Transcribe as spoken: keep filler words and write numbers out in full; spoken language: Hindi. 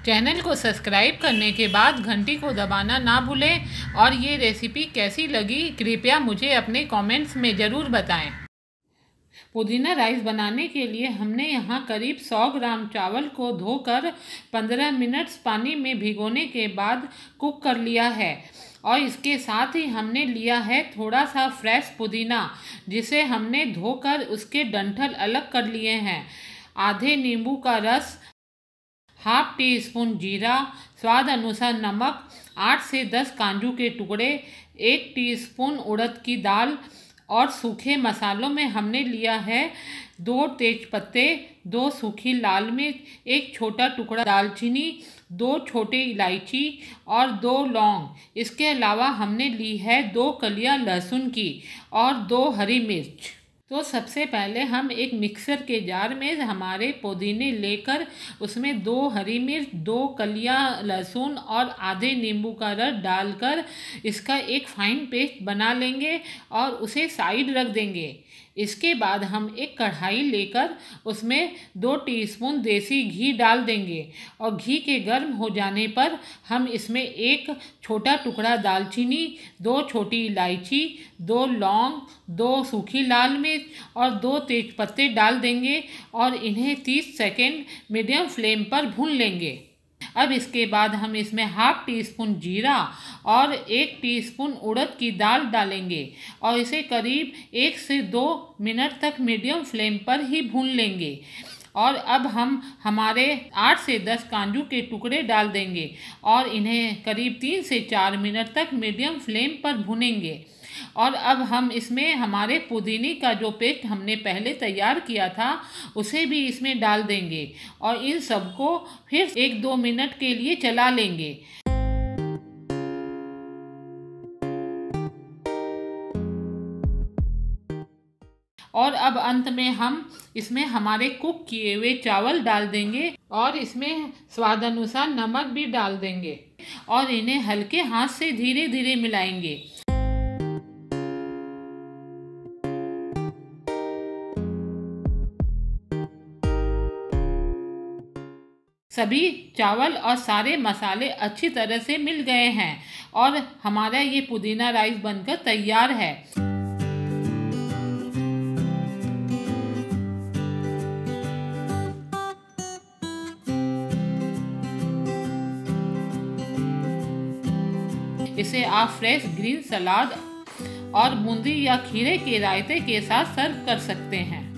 चैनल को सब्सक्राइब करने के बाद घंटी को दबाना ना भूलें और ये रेसिपी कैसी लगी कृपया मुझे अपने कमेंट्स में ज़रूर बताएं। पुदीना राइस बनाने के लिए हमने यहाँ करीब सौ ग्राम चावल को धोकर पंद्रह मिनट पानी में भिगोने के बाद कुक कर लिया है और इसके साथ ही हमने लिया है थोड़ा सा फ्रेश पुदीना जिसे हमने धोकर उसके डंठल अलग कर लिए हैं, आधे नींबू का रस, हाफ टी स्पून जीरा, स्वाद अनुसार नमक, आठ से दस काजू के टुकड़े, एक टीस्पून उड़द की दाल और सूखे मसालों में हमने लिया है दो तेजपत्ते, दो सूखी लाल मिर्च, एक छोटा टुकड़ा दालचीनी, दो छोटे इलायची और दो लौंग। इसके अलावा हमने ली है दो कलियां लहसुन की और दो हरी मिर्च। तो सबसे पहले हम एक मिक्सर के जार में हमारे पुदीने लेकर उसमें दो हरी मिर्च, दो कलियां लहसुन और आधे नींबू का रस डालकर इसका एक फाइन पेस्ट बना लेंगे और उसे साइड रख देंगे। इसके बाद हम एक कढ़ाई लेकर उसमें दो टीस्पून देसी घी डाल देंगे और घी के गर्म हो जाने पर हम इसमें एक छोटा टुकड़ा दालचीनी, दो छोटी इलायची, दो लौंग, दो सूखी लाल मिर्च और दो तेजपत्ते डाल देंगे और इन्हें तीस सेकेंड मीडियम फ्लेम पर भून लेंगे। अब इसके बाद हम इसमें हाफ टी स्पून जीरा और एक टीस्पून उड़द की दाल डालेंगे और इसे करीब एक से दो मिनट तक मीडियम फ्लेम पर ही भून लेंगे। और अब हम हमारे आठ से दस काजू के टुकड़े डाल देंगे और इन्हें करीब तीन से चार मिनट तक मीडियम फ्लेम पर भूनेंगे। और अब हम इसमें हमारे पुदीने का जो पेस्ट हमने पहले तैयार किया था उसे भी इसमें डाल देंगे और इन सबको फिर एक दो मिनट के लिए चला लेंगे। और अब अंत में हम इसमें हमारे कुक किए हुए चावल डाल देंगे और इसमें स्वाद अनुसार नमक भी डाल देंगे और इन्हें हल्के हाथ से धीरे धीरे मिलाएंगे। सभी चावल और सारे मसाले अच्छी तरह से मिल गए हैं और हमारा ये पुदीना राइस बनकर तैयार है। इसे आप फ्रेश ग्रीन सलाद और बूंदी या खीरे के रायते के साथ सर्व कर सकते हैं।